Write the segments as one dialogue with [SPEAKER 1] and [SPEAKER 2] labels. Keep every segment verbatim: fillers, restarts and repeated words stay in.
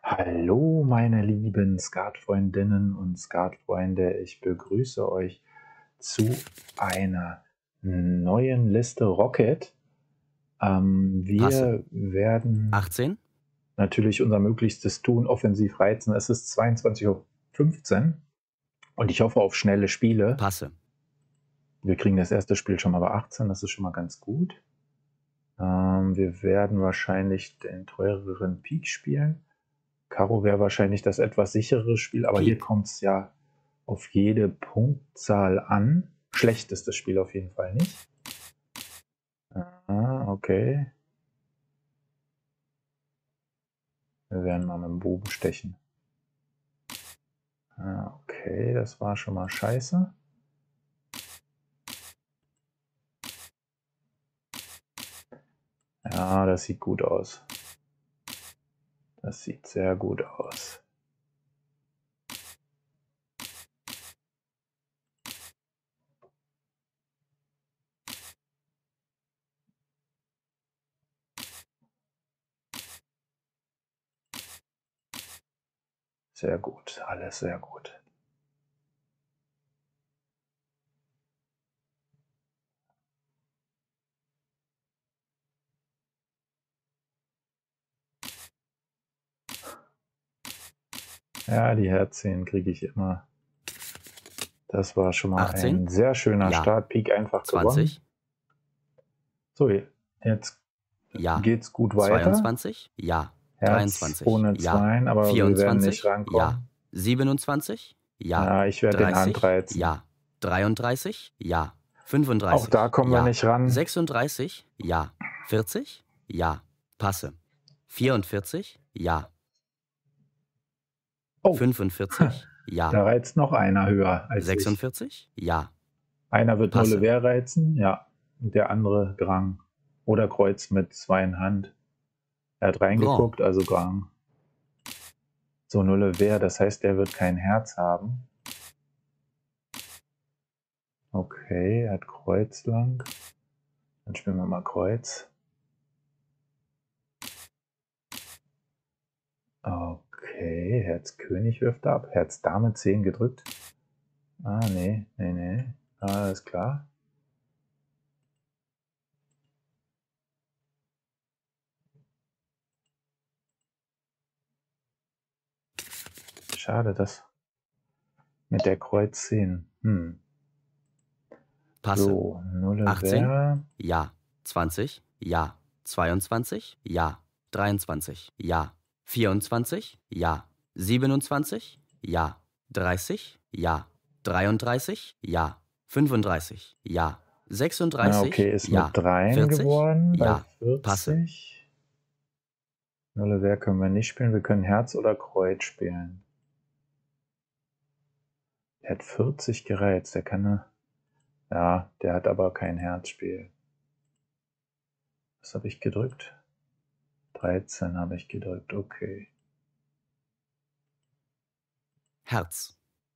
[SPEAKER 1] Hallo, meine lieben Skatfreundinnen und Skatfreunde. Ich begrüße euch zu einer neuen Liste Rocket. Ähm,
[SPEAKER 2] Passe.
[SPEAKER 1] wir werden
[SPEAKER 2] achtzehn.
[SPEAKER 1] natürlich unser Möglichstes tun, offensiv reizen. Es ist zweiundzwanzig Uhr fünfzehn und ich hoffe auf schnelle Spiele.
[SPEAKER 2] Passe.
[SPEAKER 1] Wir kriegen das erste Spiel schon mal bei achtzehn, das ist schon mal ganz gut. Ähm, wir werden wahrscheinlich den teureren Pik spielen. Karo wäre wahrscheinlich das etwas sichere Spiel, aber
[SPEAKER 2] Pik.
[SPEAKER 1] hier kommt es ja auf jede Punktzahl an. Schlecht ist das Spiel auf jeden Fall nicht. Ah, okay. Wir werden mal mit dem Buben stechen. Ah, okay, das war schon mal scheiße. Ja, das sieht gut aus. Das sieht sehr gut aus. Sehr gut, alles sehr gut. Ja, die Herzen kriege ich immer. Das war schon mal
[SPEAKER 2] achtzehn.
[SPEAKER 1] ein sehr schöner
[SPEAKER 2] Ja.
[SPEAKER 1] Start. Pik einfach
[SPEAKER 2] zwanzig.
[SPEAKER 1] gewonnen. So, jetzt
[SPEAKER 2] Ja.
[SPEAKER 1] geht's gut weiter.
[SPEAKER 2] zweiundzwanzig. Ja.
[SPEAKER 1] Herz
[SPEAKER 2] dreiundzwanzig.
[SPEAKER 1] ohne
[SPEAKER 2] Ja.
[SPEAKER 1] Zweien, aber wir werden nicht
[SPEAKER 2] vierundzwanzig. Ja.
[SPEAKER 1] rankommen.
[SPEAKER 2] siebenundzwanzig. Ja.
[SPEAKER 1] Ja, ich werde den Hand
[SPEAKER 2] dreißig.
[SPEAKER 1] reizen.
[SPEAKER 2] Ja. dreiunddreißig. Ja.
[SPEAKER 1] Auch
[SPEAKER 2] fünfunddreißig.
[SPEAKER 1] da kommen wir
[SPEAKER 2] Ja.
[SPEAKER 1] nicht ran.
[SPEAKER 2] sechsunddreißig. Ja. vierzig. Ja. Passe. vierundvierzig. Ja.
[SPEAKER 1] Oh,
[SPEAKER 2] fünfundvierzig. Ja.
[SPEAKER 1] da reizt noch einer höher als
[SPEAKER 2] sechsundvierzig.
[SPEAKER 1] ich.
[SPEAKER 2] Ja.
[SPEAKER 1] Einer wird
[SPEAKER 2] Passe.
[SPEAKER 1] Nulle Wehr reizen, ja. Und der andere Grang. Oder Kreuz mit zwei in Hand. Er hat reingeguckt,
[SPEAKER 2] Grand.
[SPEAKER 1] also Grang. So, Nulle Wehr, das heißt, er wird kein Herz haben. Okay, er hat Kreuz lang. Dann spielen wir mal Kreuz. Okay, Herz König wirft ab. Herz Dame zehn gedrückt. Ah, nee, nee, nee. Alles klar. Schade, das mit der Kreuz zehn. Hm.
[SPEAKER 2] Passe.
[SPEAKER 1] So, Nulle
[SPEAKER 2] achtzehn.
[SPEAKER 1] Wehr.
[SPEAKER 2] Ja. zwanzig. Ja. zweiundzwanzig. Ja. dreiundzwanzig. Ja. vierundzwanzig. Ja. siebenundzwanzig. Ja. dreißig. Ja. dreiunddreißig. Ja. fünfunddreißig. Ja. sechsunddreißig.
[SPEAKER 1] Ah, okay, ist
[SPEAKER 2] Ja.
[SPEAKER 1] mit dreien
[SPEAKER 2] vierzig.
[SPEAKER 1] geworden.
[SPEAKER 2] Ja.
[SPEAKER 1] Bei
[SPEAKER 2] Passe.
[SPEAKER 1] vierzig. Nulle Wehr können wir nicht spielen. Wir können Herz oder Kreuz spielen. Der hat vierzig gereizt. Der kann eine. Ja, der hat aber kein Herzspiel. Was habe ich gedrückt? dreizehn habe ich gedrückt. Okay.
[SPEAKER 2] Herz.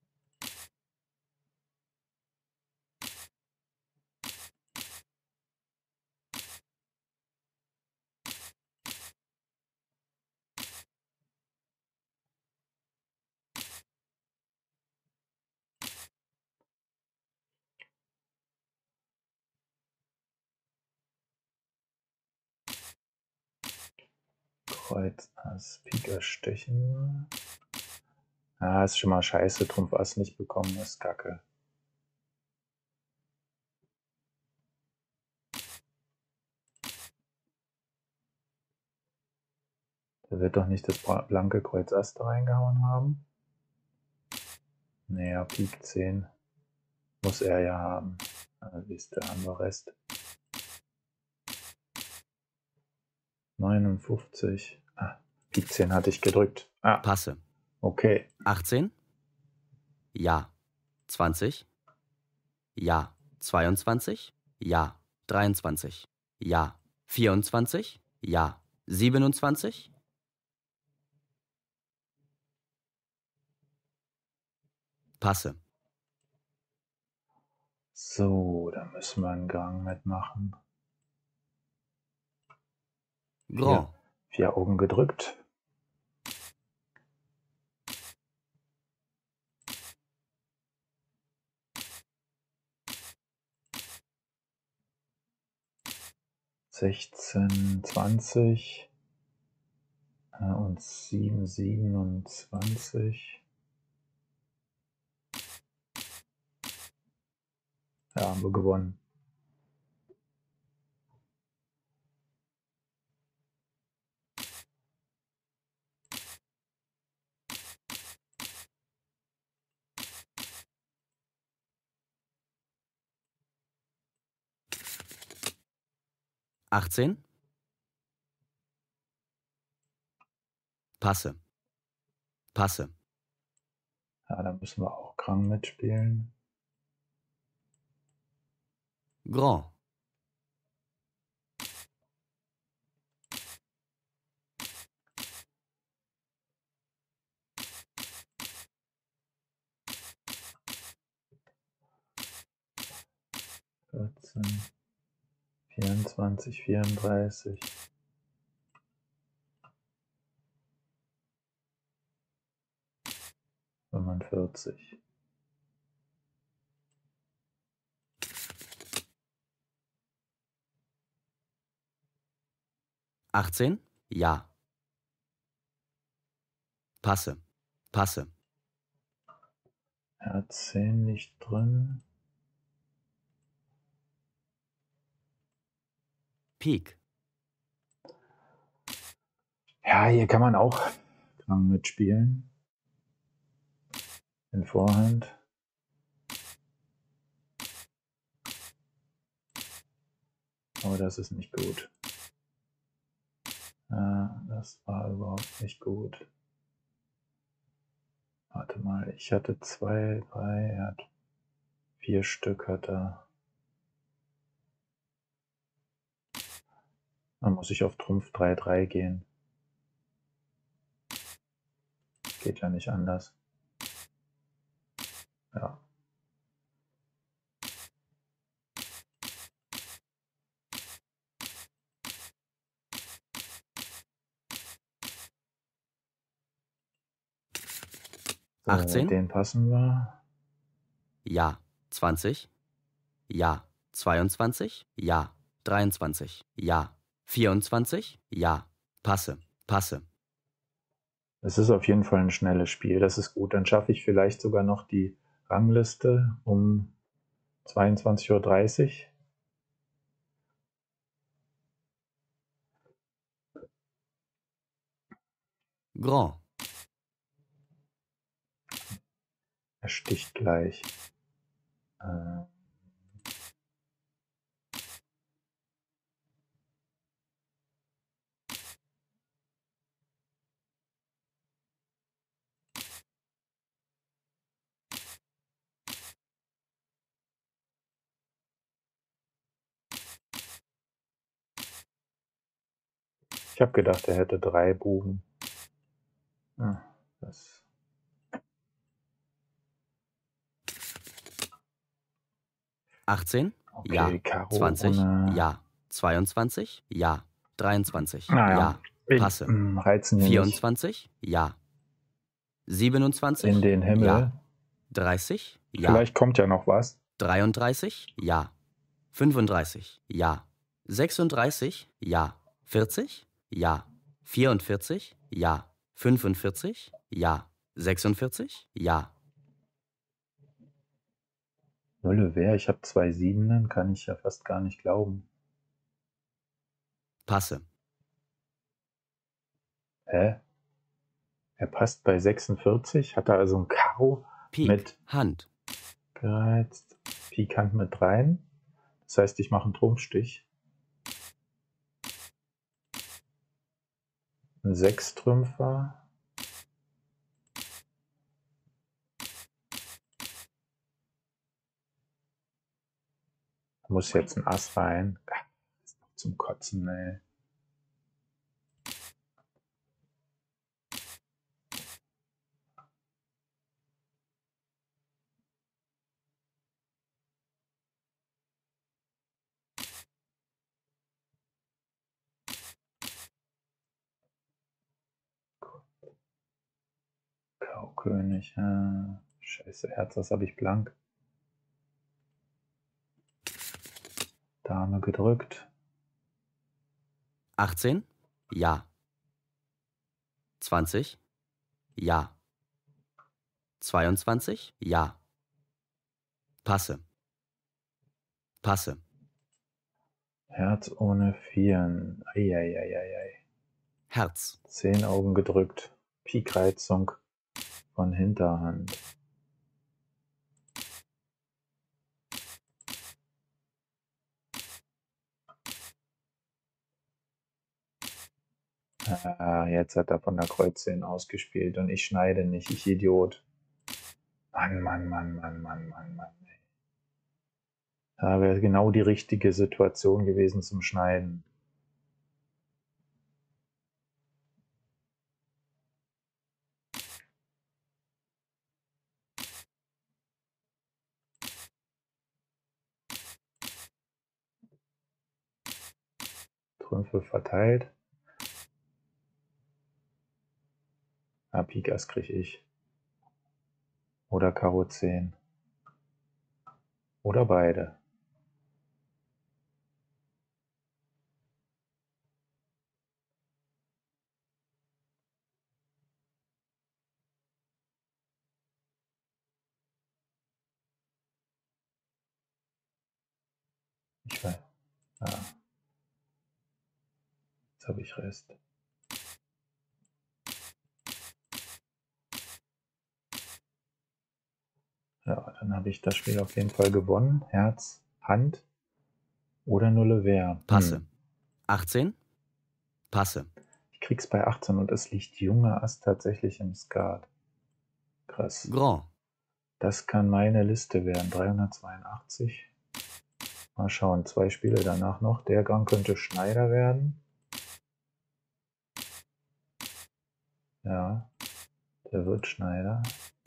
[SPEAKER 1] Kreuz, Ass, Pik, Ass, Stechen. Ah, ist schon mal scheiße. Trumpf Ass nicht bekommen, ist kacke. Der wird doch nicht das blanke Kreuz Ass da reingehauen haben. Naja, Pik zehn. Muss er ja haben. Siehst du, haben wir Rest. neunundfünfzig. Ah, Pik zehn hatte ich gedrückt. Ah,
[SPEAKER 2] Passe.
[SPEAKER 1] okay.
[SPEAKER 2] achtzehn. Ja. zwanzig. Ja. zweiundzwanzig. Ja. dreiundzwanzig. Ja. vierundzwanzig. Ja. siebenundzwanzig. Passe.
[SPEAKER 1] So, da müssen wir einen Gang mitmachen.
[SPEAKER 2] Grand.
[SPEAKER 1] Vier, vier Augen gedrückt. sechzehn, zwanzig äh, und sieben, siebenundzwanzig. Ja, haben wir gewonnen.
[SPEAKER 2] achtzehn. Passe. Passe.
[SPEAKER 1] Ja, da müssen wir auch Krang mitspielen.
[SPEAKER 2] Grand.
[SPEAKER 1] vierzehn, vierundzwanzig, vierunddreißig. fünfundvierzig.
[SPEAKER 2] achtzehn. Ja. Passe. Passe.
[SPEAKER 1] Ja, zehn nicht drin.
[SPEAKER 2] Pik.
[SPEAKER 1] Ja, hier kann man auch Krang mitspielen. In Vorhand. Aber das ist nicht gut. Ja, das war überhaupt nicht gut. Warte mal, ich hatte zwei, drei, er hat vier Stück hat er. Dann muss ich auf Trumpf drei drei gehen. Geht ja nicht anders. Ja. So,
[SPEAKER 2] achtzehn.
[SPEAKER 1] den passen wir.
[SPEAKER 2] Ja. zwanzig. Ja. zweiundzwanzig. Ja. dreiundzwanzig. Ja. vierundzwanzig. Ja. Passe. Passe.
[SPEAKER 1] Es ist auf jeden Fall ein schnelles Spiel. Das ist gut. Dann schaffe ich vielleicht sogar noch die Rangliste um zweiundzwanzig Uhr dreißig.
[SPEAKER 2] Grand.
[SPEAKER 1] Er sticht gleich. Äh, ich habe gedacht, er hätte drei Buben. Ah, das
[SPEAKER 2] achtzehn.
[SPEAKER 1] okay,
[SPEAKER 2] Ja.
[SPEAKER 1] Karo
[SPEAKER 2] zwanzig.
[SPEAKER 1] ohne.
[SPEAKER 2] Ja. zweiundzwanzig. Ja. dreiundzwanzig.
[SPEAKER 1] Naja,
[SPEAKER 2] Ja.
[SPEAKER 1] wir
[SPEAKER 2] Passe.
[SPEAKER 1] mm, reizen hier nicht
[SPEAKER 2] vierundzwanzig. Ja. siebenundzwanzig.
[SPEAKER 1] in den Himmel.
[SPEAKER 2] Ja. dreißig. Ja.
[SPEAKER 1] Vielleicht kommt ja noch was.
[SPEAKER 2] dreiunddreißig. Ja. fünfunddreißig. Ja. sechsunddreißig. Ja. vierzig. Ja. vierundvierzig. Ja. fünfundvierzig. Ja. sechsundvierzig. Ja.
[SPEAKER 1] Nulle wer, ich habe zwei Siebenen, kann ich ja fast gar nicht glauben.
[SPEAKER 2] Passe.
[SPEAKER 1] Hä? Er passt bei sechsundvierzig, hat er also ein Karo
[SPEAKER 2] Pik.
[SPEAKER 1] mit
[SPEAKER 2] Hand.
[SPEAKER 1] gereizt, Pik Hand mit rein. Das heißt, ich mache einen Trumpfstich. Ein Sechstrümpfer. Da muss jetzt ein Ass rein. Ah, das ist noch zum Kotzen, ey. Karo-König. Äh, scheiße, Herz, das habe ich blank. Dame gedrückt.
[SPEAKER 2] achtzehn, ja. zwanzig, ja. zweiundzwanzig, ja. Passe. Passe.
[SPEAKER 1] Herz ohne Vieren. Eieieiei.
[SPEAKER 2] Herz.
[SPEAKER 1] Zehn Augen gedrückt. Pikreizung von Hinterhand. Ah, jetzt hat er von der Kreuz zehn ausgespielt und ich schneide nicht, ich Idiot. Mann, Mann, Mann, Mann, Mann, Mann, Mann. Da wäre genau die richtige Situation gewesen zum Schneiden. Trümpfe verteilt. Ah, Pik Ass kriege ich. Oder Karo zehn. Oder beide. Ich weiß. Ah. Jetzt habe ich Rest. Ja, dann habe ich das Spiel auf jeden Fall gewonnen. Herz, Hand oder Nulle Wehr.
[SPEAKER 2] Passe.
[SPEAKER 1] Hm.
[SPEAKER 2] achtzehn. Passe.
[SPEAKER 1] Ich krieg's bei achtzehn und es liegt junger Ass tatsächlich im Skat. Krass.
[SPEAKER 2] Grand.
[SPEAKER 1] Das kann meine Liste werden. dreihundertzweiundachtzig. Mal schauen, zwei Spiele danach noch. Der Gang könnte Schneider werden. Ja, der wird Schneider.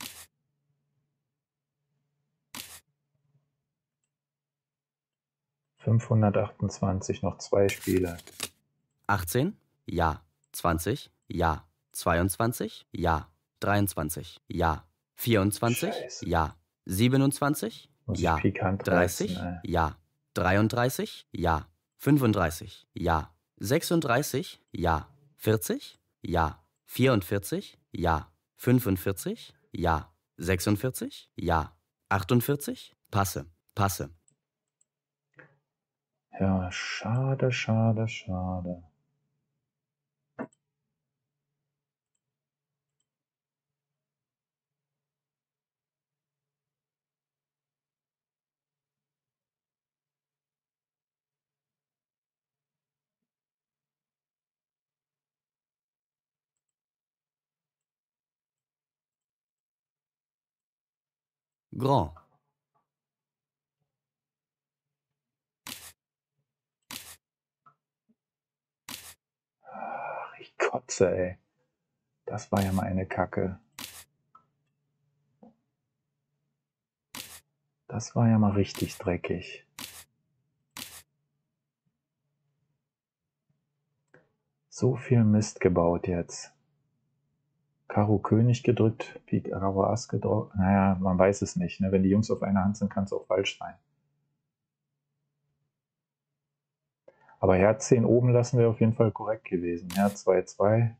[SPEAKER 1] fünfhundertachtundzwanzig, noch zwei Spiele.
[SPEAKER 2] achtzehn, ja. zwanzig, ja. zweiundzwanzig, ja. dreiundzwanzig, ja. vierundzwanzig,
[SPEAKER 1] Scheiße.
[SPEAKER 2] ja. siebenundzwanzig,
[SPEAKER 1] Muss ich
[SPEAKER 2] ja.
[SPEAKER 1] pikant
[SPEAKER 2] dreißig,
[SPEAKER 1] reißen, ey.
[SPEAKER 2] ja. dreiunddreißig, ja. fünfunddreißig, ja. sechsunddreißig, ja. vierzig, ja. vierundvierzig, ja. fünfundvierzig, ja. sechsundvierzig, ja. achtundvierzig, passe, passe.
[SPEAKER 1] Ja, schade, schade, schade.
[SPEAKER 2] Grand.
[SPEAKER 1] Ach, ich kotze, ey. Das war ja mal eine Kacke. Das war ja mal richtig dreckig. So viel Mist gebaut jetzt. Karo König gedrückt, Pik Karo Ass gedrückt. Naja, man weiß es nicht. Ne? Wenn die Jungs auf einer Hand sind, kann es auch falsch sein. Aber Herz zehn oben lassen wäre auf jeden Fall korrekt gewesen. Herz zwei zwei.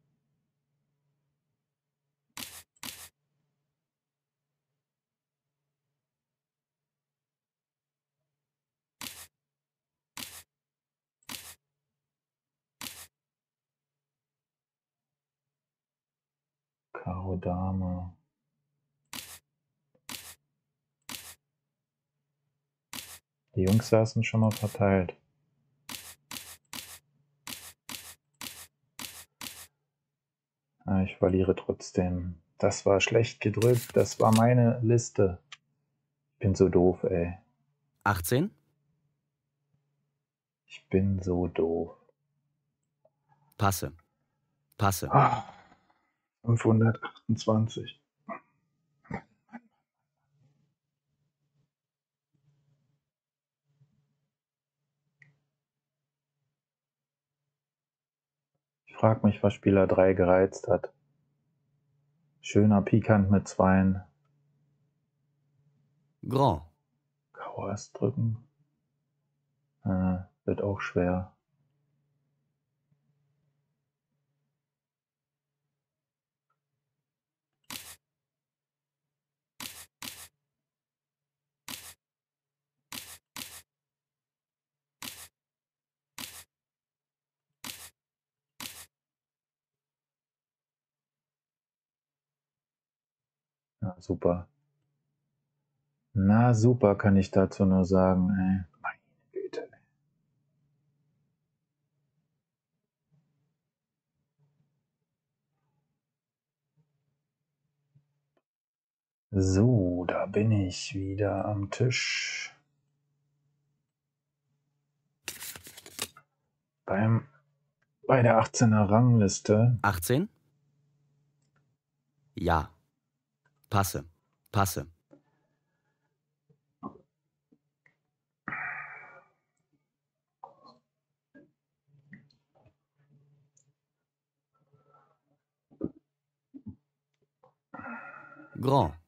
[SPEAKER 1] Karo Dame. Die Jungs saßen schon mal verteilt. Ah, ich verliere trotzdem. Das war schlecht gedrückt. Das war meine Liste. Ich bin so doof, ey.
[SPEAKER 2] achtzehn.
[SPEAKER 1] Ich bin so doof.
[SPEAKER 2] Passe. Passe.
[SPEAKER 1] Ah, fünfhundertachtundzwanzig. Ich frage mich, was Spieler drei gereizt hat. Schöner Pikant mit Zweien.
[SPEAKER 2] Grand.
[SPEAKER 1] Karo Ass drücken. Äh, wird auch schwer. Na super. Na super, kann ich dazu nur sagen, ey. Meine Güte. So, da bin ich wieder am Tisch. Beim, bei der achtzehner Rangliste.
[SPEAKER 2] achtzehn? Ja. Passe. Passe. Grand.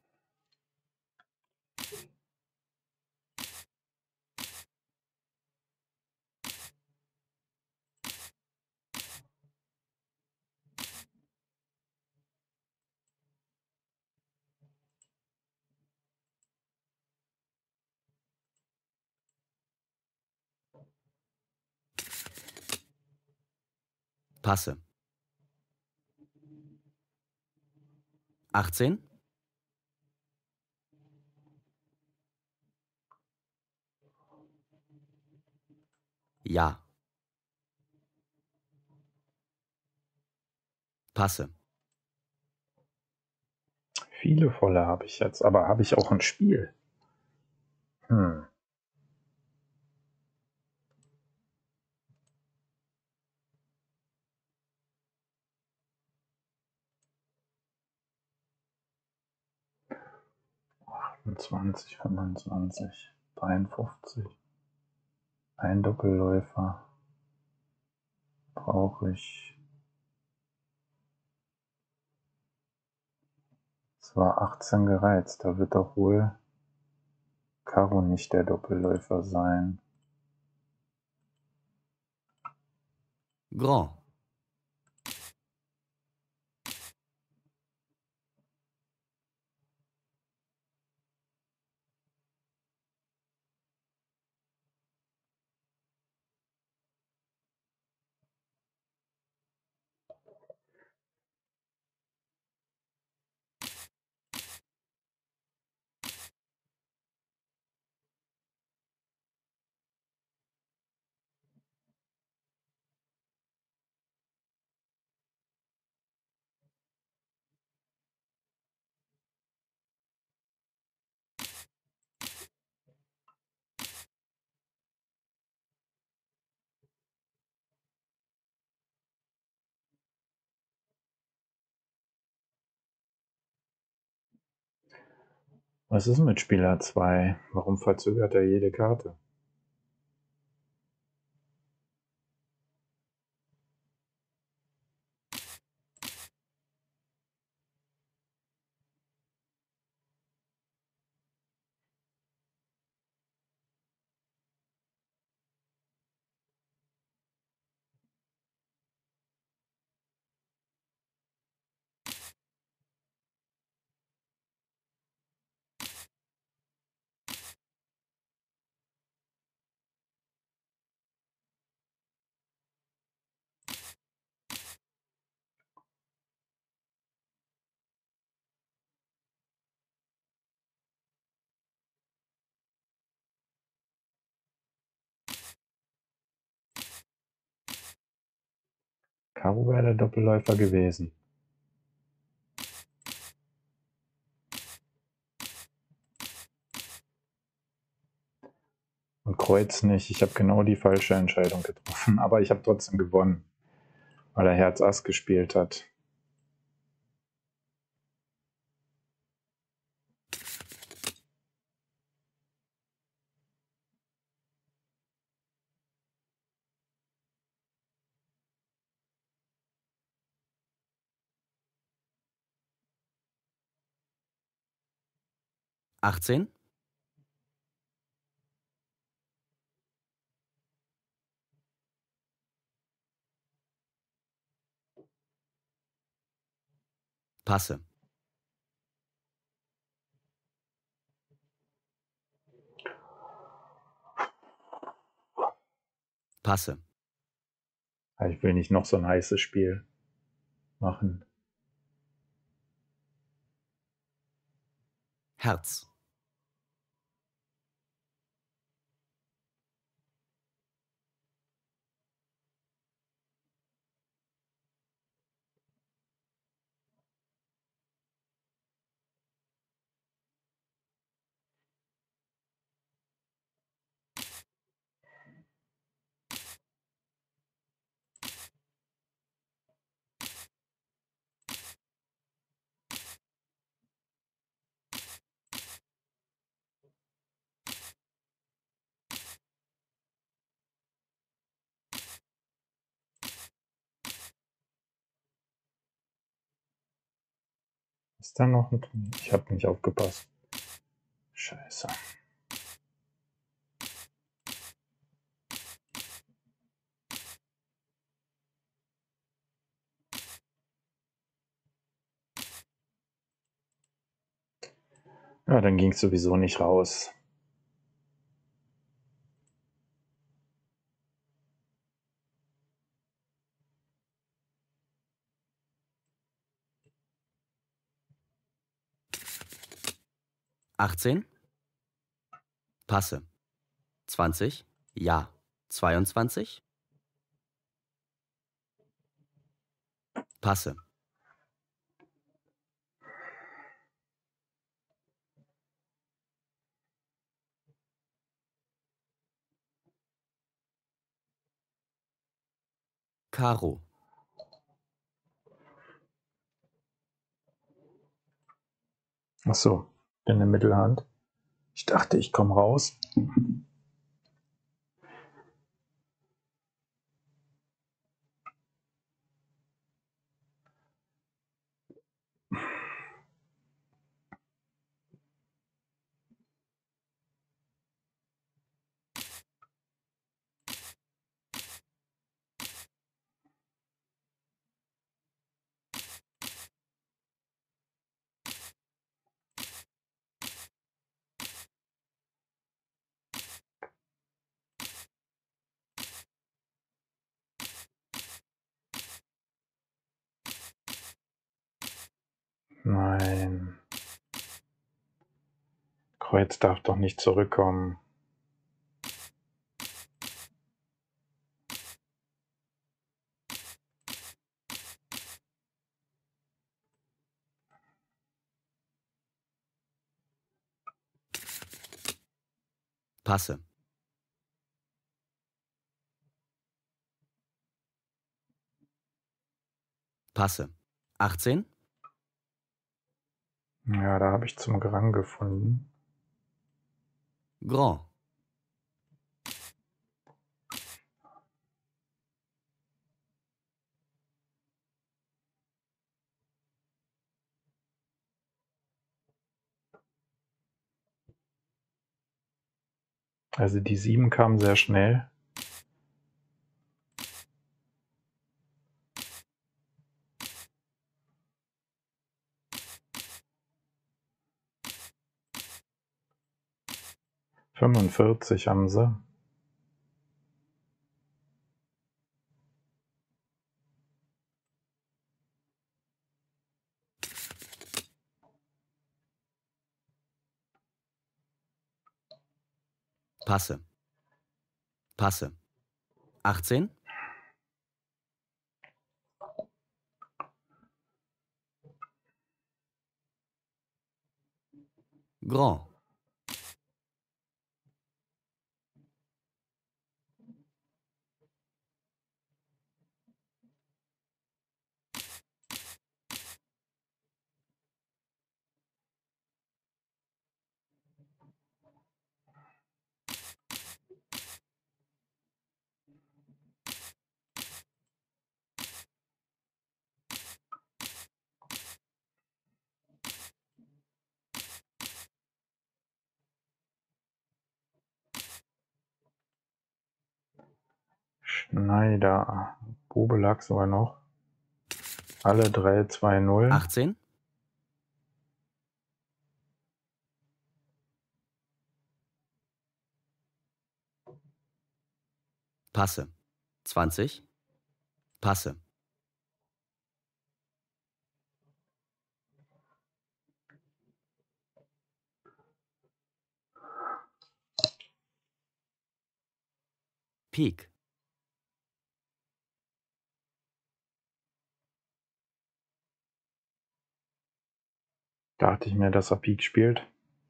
[SPEAKER 2] Passe. achtzehn? Ja. Passe.
[SPEAKER 1] Viele volle habe ich jetzt, aber habe ich auch ein Spiel? Hm. achtundzwanzig, fünfundzwanzig, dreiundfünfzig. Ein Doppelläufer brauche ich. Es war achtzehn gereizt, da wird doch wohl Karo nicht der Doppelläufer sein.
[SPEAKER 2] Grand.
[SPEAKER 1] Was ist mit Spieler zwei? Warum verzögert er jede Karte? Karo wäre der Doppelläufer gewesen. Und Kreuz nicht. Ich habe genau die falsche Entscheidung getroffen, aber ich habe trotzdem gewonnen, weil er Herz Ass gespielt hat.
[SPEAKER 2] achtzehn? Passe. Passe.
[SPEAKER 1] Ich will nicht noch so ein heißes Spiel machen.
[SPEAKER 2] Herz.
[SPEAKER 1] Ist da noch ein... Ich habe nicht aufgepasst. Scheiße. Ja, dann ging es sowieso nicht raus.
[SPEAKER 2] achtzehn. Passe. zwanzig. Ja. zweiundzwanzig. Passe. Karo.
[SPEAKER 1] Ach so, in der Mittelhand. Ich dachte, ich komme raus. Nein. Kreuz darf doch nicht zurückkommen.
[SPEAKER 2] Passe. Passe. achtzehn.
[SPEAKER 1] Ja, da habe ich zum Grang gefunden.
[SPEAKER 2] Grand.
[SPEAKER 1] Also die sieben kam sehr schnell. fünfundvierzig haben sie.
[SPEAKER 2] Passe. Passe. achtzehn. Grand.
[SPEAKER 1] Schneider. Bube lag sogar noch. Alle drei zwei null.
[SPEAKER 2] achtzehn. Passe. zwanzig. Passe. Pik.
[SPEAKER 1] Dachte ich mir, dass er Pik spielt.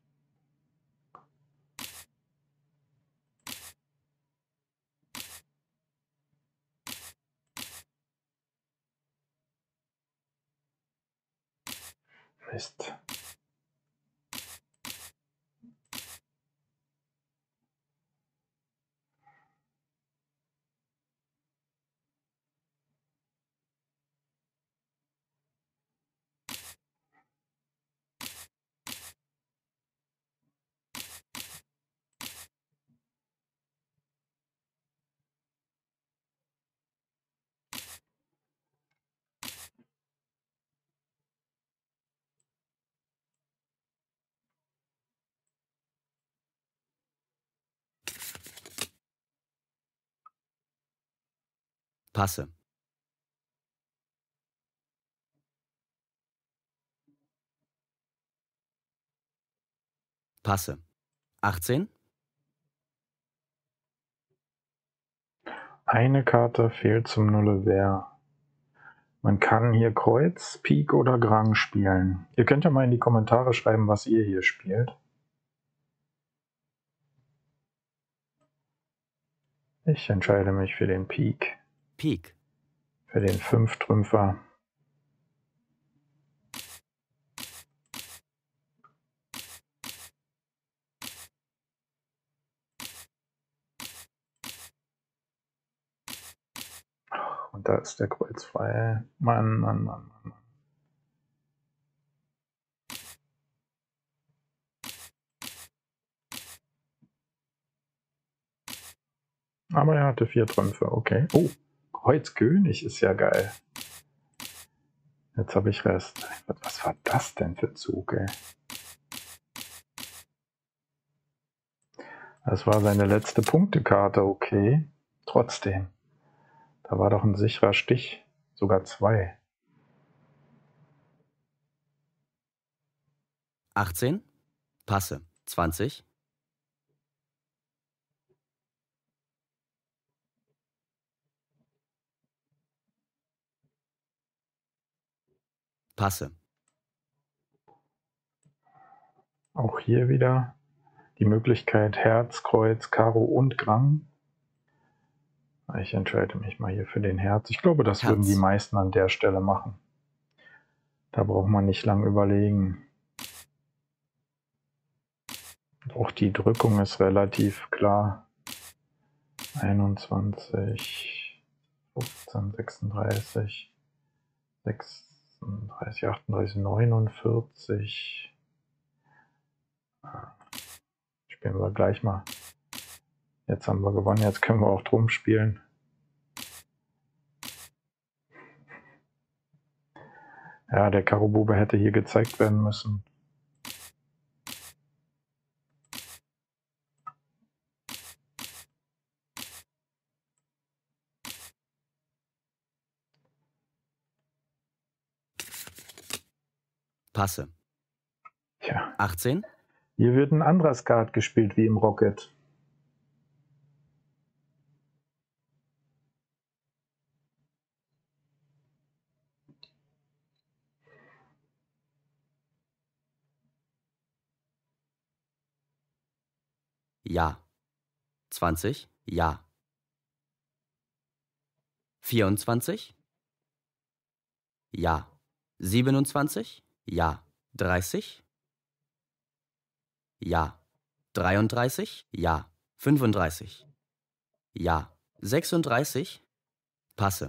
[SPEAKER 1] Mist.
[SPEAKER 2] Passe. Passe. achtzehn.
[SPEAKER 1] Eine Karte fehlt zum Nullevert. Man kann hier Kreuz, Pik oder Grang spielen. Ihr könnt ja mal in die Kommentare schreiben, was ihr hier spielt. Ich entscheide mich für den Pik.
[SPEAKER 2] Pik.
[SPEAKER 1] Für den Fünftrümpfer. Und da ist der Kreuz frei. Mann, Mann, Mann, Mann. Aber er hatte vier Trümpfe, okay. Oh, Kreuz König ist ja geil. Jetzt habe ich Rest. Was war das denn für Zug, ey? Das war seine letzte Punktekarte, okay. Trotzdem. Da war doch ein sicherer Stich. Sogar zwei.
[SPEAKER 2] achtzehn. Passe. zwanzig. Passe.
[SPEAKER 1] Auch hier wieder die Möglichkeit Herz, Kreuz, Karo und Grang. Ich entscheide mich mal hier für den Herz. Ich glaube, das
[SPEAKER 2] Herz.
[SPEAKER 1] würden die meisten an der Stelle machen. Da braucht man nicht lang überlegen. Auch die Drückung ist relativ klar. einundzwanzig, fünfzehn, sechsunddreißig, sechsunddreißig, achtunddreißig, neunundvierzig. Spielen wir gleich mal. Jetzt haben wir gewonnen, jetzt können wir auch drum spielen. Ja, der Karo Bube hätte hier gezeigt werden müssen.
[SPEAKER 2] Passe.
[SPEAKER 1] Tja.
[SPEAKER 2] achtzehn.
[SPEAKER 1] Hier wird ein anderer Skat gespielt wie im Rocket.
[SPEAKER 2] Ja. zwanzig. Ja. vierundzwanzig. Ja. siebenundzwanzig. Ja. dreißig. Ja. dreiunddreißig. Ja. fünfunddreißig. Ja. sechsunddreißig. Passe.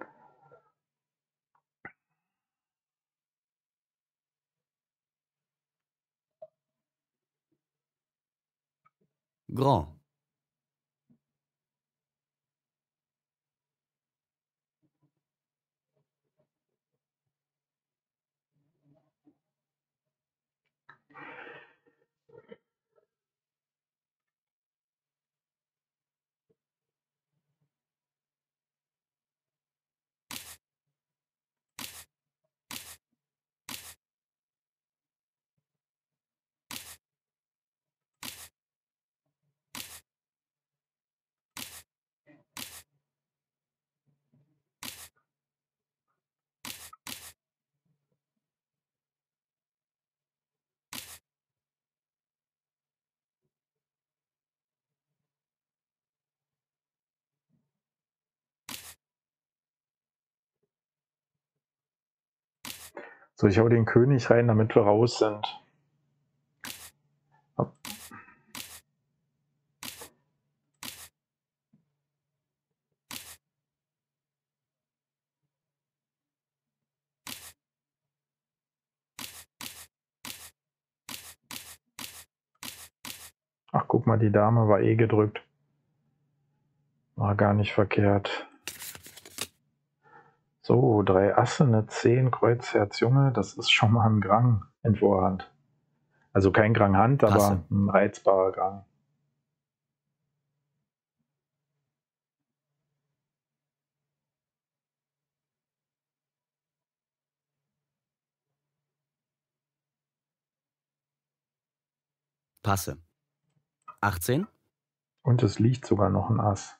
[SPEAKER 2] Grand.
[SPEAKER 1] So, ich hau den König rein, damit wir raus sind. Hopp. Ach, guck mal, die Dame war eh gedrückt. War gar nicht verkehrt. So, drei Asse, eine zehn, Kreuz, Herz, Junge. Das ist schon mal ein Grang in Vorhand. Also kein Grang Hand, aber
[SPEAKER 2] Passe.
[SPEAKER 1] ein reizbarer Grang.
[SPEAKER 2] Passe. achtzehn.
[SPEAKER 1] Und es liegt sogar noch ein Ass.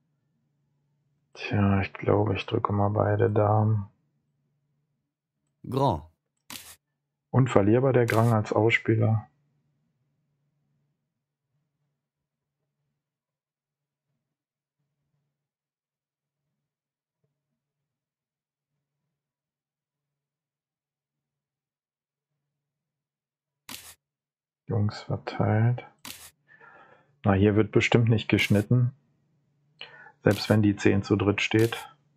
[SPEAKER 1] Tja, ich glaube, ich drücke mal beide Damen.
[SPEAKER 2] Grand.
[SPEAKER 1] Unverlierbar der Grang als Ausspieler. Jungs verteilt. Na, hier wird bestimmt nicht geschnitten. Selbst wenn die zehn zu dritt steht.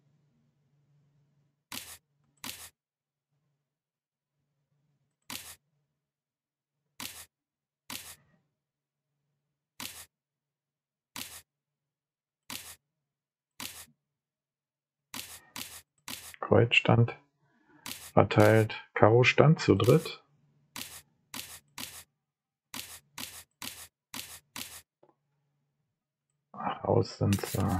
[SPEAKER 1] Kreuz stand verteilt. Karo stand zu dritt. Ach, raus sind sie.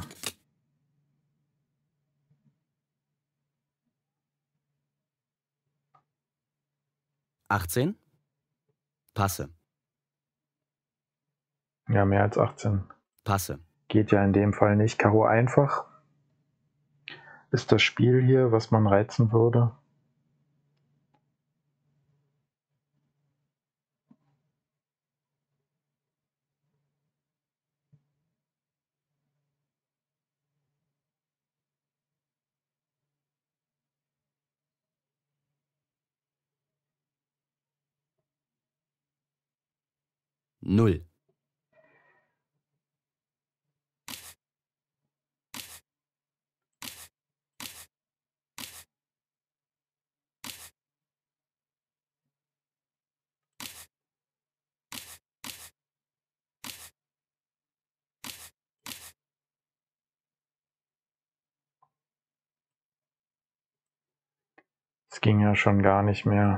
[SPEAKER 2] achtzehn. Passe.
[SPEAKER 1] Ja, mehr als achtzehn.
[SPEAKER 2] Passe.
[SPEAKER 1] Geht ja in dem Fall nicht. Karo einfach. Ist das Spiel hier, was man reizen würde?
[SPEAKER 2] Null.
[SPEAKER 1] Es ging ja schon gar nicht mehr.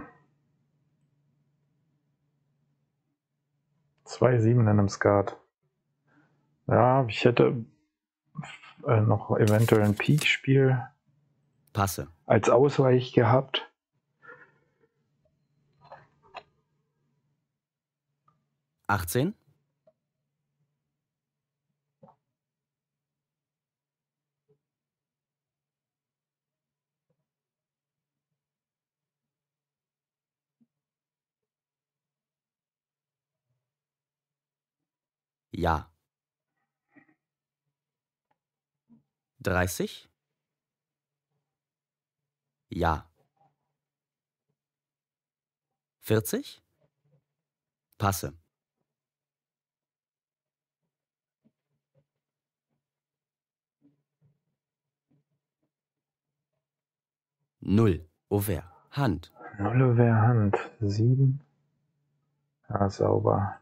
[SPEAKER 1] Zwei Sieben in einem Skat. Ja, ich hätte äh, noch eventuell ein Pik-Spiel
[SPEAKER 2] Passe.
[SPEAKER 1] als Ausweich gehabt.
[SPEAKER 2] achtzehn. Ja. dreißig. Ja. vierzig. Passe. Null. Ouvert. Hand.
[SPEAKER 1] Null wäre Hand. Sieben. Ja, sauber.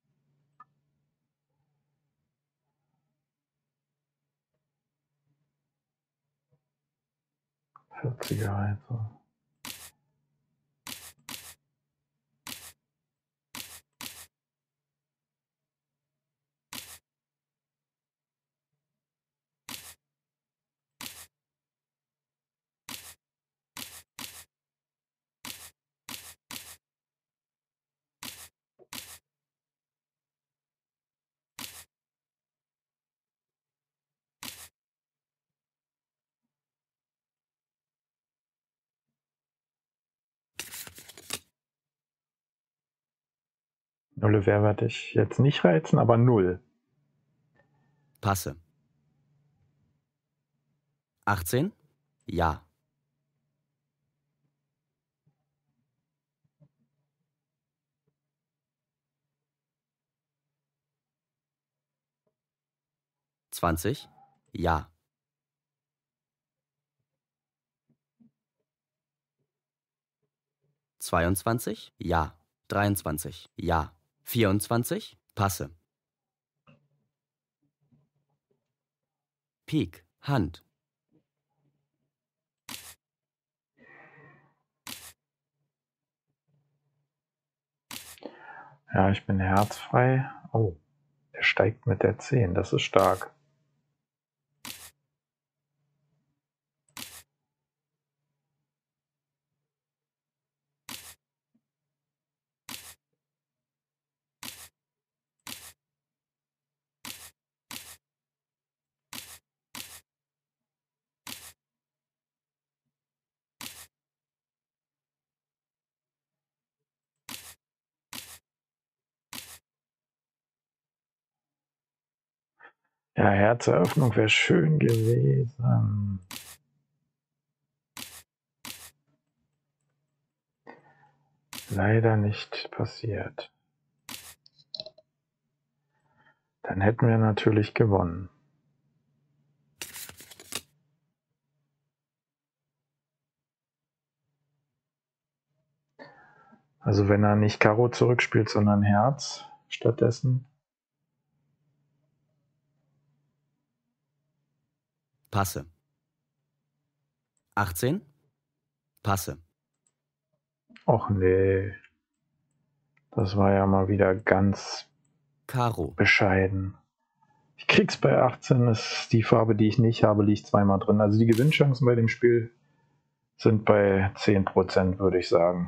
[SPEAKER 1] vierziger also. Null wäre werde ich jetzt nicht reizen, aber null.
[SPEAKER 2] Passe. achtzehn. Ja. zwanzig, ja. zweiundzwanzig, ja. dreiundzwanzig, ja. vierundzwanzig, passe. Pik, Hand.
[SPEAKER 1] Ja, ich bin herzfrei. Oh, der steigt mit der zehn, das ist stark. Ja, Herzeröffnung wäre schön gewesen. Leider nicht passiert. Dann hätten wir natürlich gewonnen. Also wenn er nicht Karo zurückspielt, sondern Herz stattdessen.
[SPEAKER 2] Passe. achtzehn, passe.
[SPEAKER 1] Och nee. Das war ja mal wieder ganz
[SPEAKER 2] Karo.
[SPEAKER 1] bescheiden. Ich krieg's bei achtzehn, ist die Farbe, die ich nicht habe, liegt zweimal drin. Also die Gewinnchancen bei dem Spiel sind bei zehn Prozent, würde ich sagen.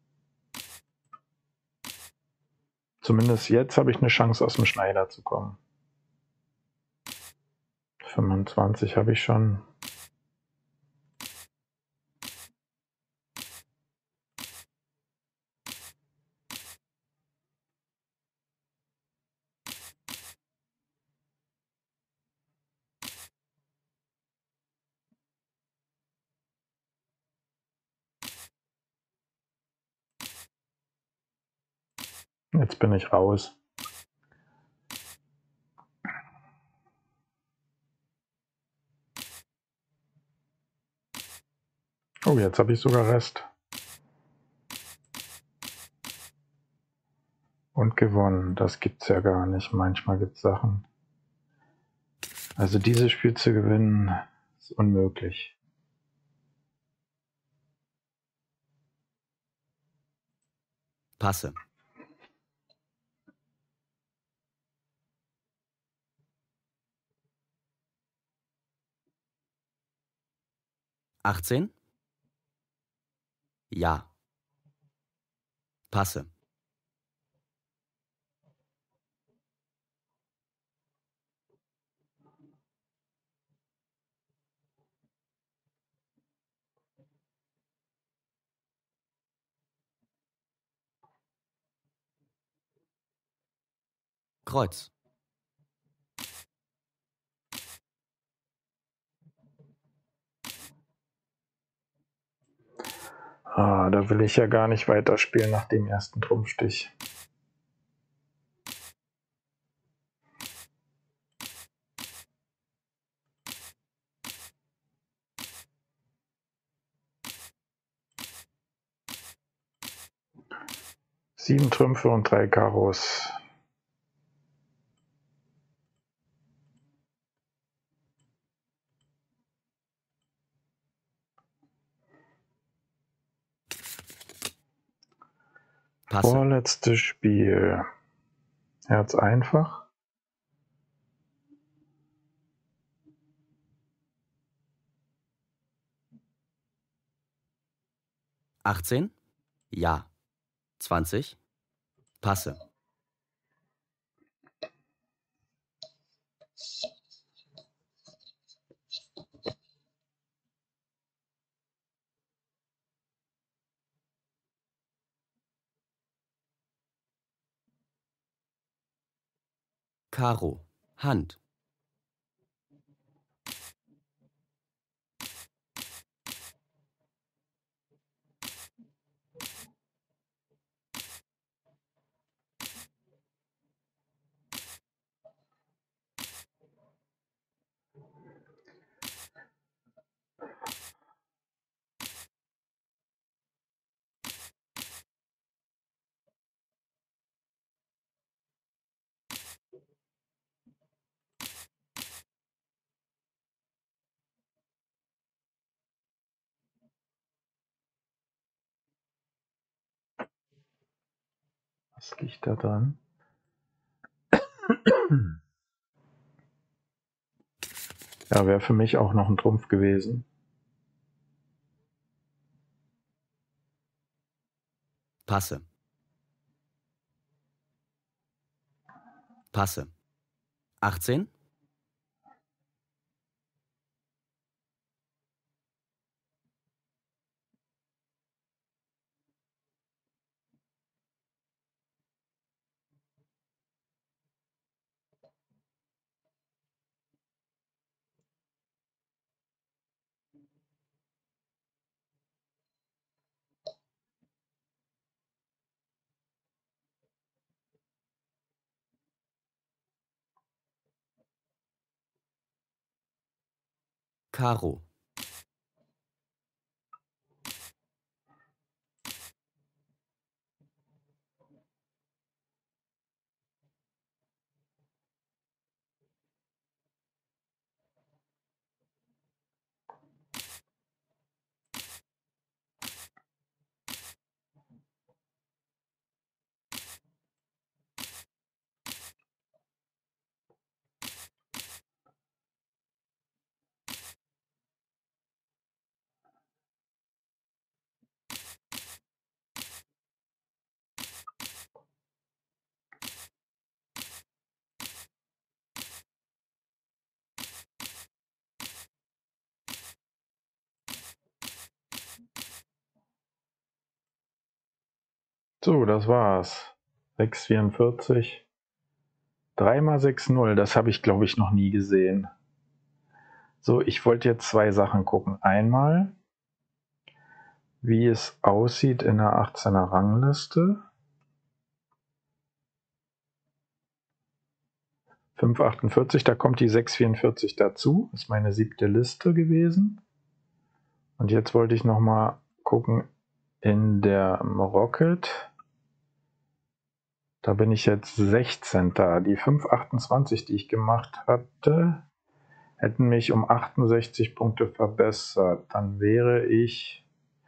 [SPEAKER 1] Zumindest jetzt habe ich eine Chance, aus dem Schneider zu kommen. fünfundzwanzig habe ich schon. Jetzt bin ich raus. Oh, jetzt habe ich sogar Rest. Und gewonnen. Das gibt's ja gar nicht. Manchmal gibt's Sachen. Also dieses Spiel zu gewinnen, ist unmöglich.
[SPEAKER 2] Passe. achtzehn, ja. Passe. Kreuz.
[SPEAKER 1] Ah, da will ich ja gar nicht weiterspielen nach dem ersten Trumpfstich. Sieben Trümpfe und drei Karos.
[SPEAKER 2] Passe.
[SPEAKER 1] Vorletztes Spiel. Herz einfach.
[SPEAKER 2] achtzehn, ja. zwanzig, passe. Karo. Hand.
[SPEAKER 1] Was liegt da dran? Ja, wäre für mich auch noch ein Trumpf gewesen.
[SPEAKER 2] Passe. Passe. achtzehn. Karo.
[SPEAKER 1] So, das war's. sechs vierundvierzig. drei mal sechs null, das habe ich, glaube ich, noch nie gesehen. So, ich wollte jetzt zwei Sachen gucken. Einmal, wie es aussieht in der achtzehner Rangliste. fünf achtundvierzig, da kommt die sechs vierundvierzig dazu. Das ist meine siebte Liste gewesen. Und jetzt wollte ich noch mal gucken in der Rocket. Da bin ich jetzt sechzehnter Die fünf achtundzwanzig, die ich gemacht hatte, hätten mich um achtundsechzig Punkte verbessert. Dann wäre ich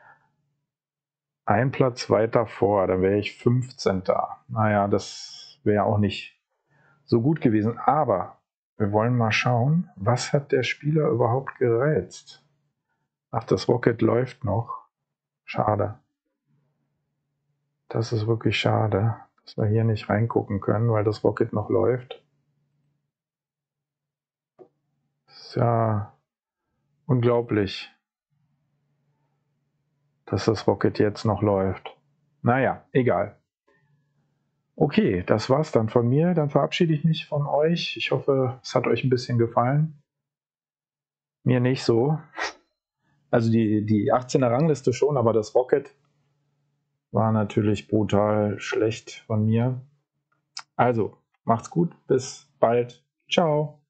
[SPEAKER 1] ein Platz weiter vor. Dann wäre ich fünfzehnter Naja, das wäre auch nicht so gut gewesen. Aber wir wollen mal schauen, was hat der Spieler überhaupt gereizt? Ach, das Rocket läuft noch. Schade. Das ist wirklich schade, dass wir hier nicht reingucken können, weil das Rocket noch läuft. Das ist ja unglaublich, dass das Rocket jetzt noch läuft. Naja, egal. Okay, das war's dann von mir. Dann verabschiede ich mich von euch. Ich hoffe, es hat euch ein bisschen gefallen. Mir nicht so. Also die, die achtzehner Rangliste schon, aber das Rocket war natürlich brutal schlecht von mir. Also, macht's gut, bis bald. Ciao.